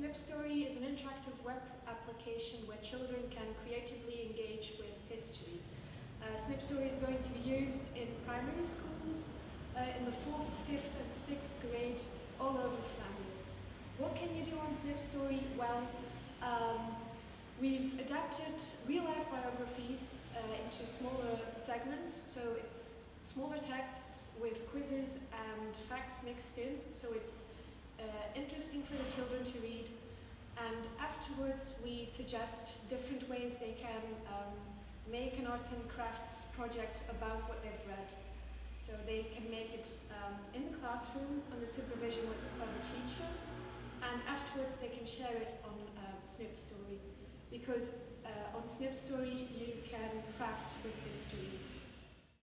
Snipstory is an interactive web application where children can creatively engage with history. Snipstory is going to be used in primary schools, in the 4th, 5th and 6th grade, all over Flanders. What can you do on Snipstory? Well, we've adapted real-life biographies into smaller segments, so it's smaller texts with quizzes and facts mixed in, so it's interesting for the children to read. And afterwards we suggest different ways they can make an arts and crafts project about what they've read. So they can make it in the classroom under supervision of a teacher, and afterwards they can share it on Snipstory, because on Snipstory you can craft with history.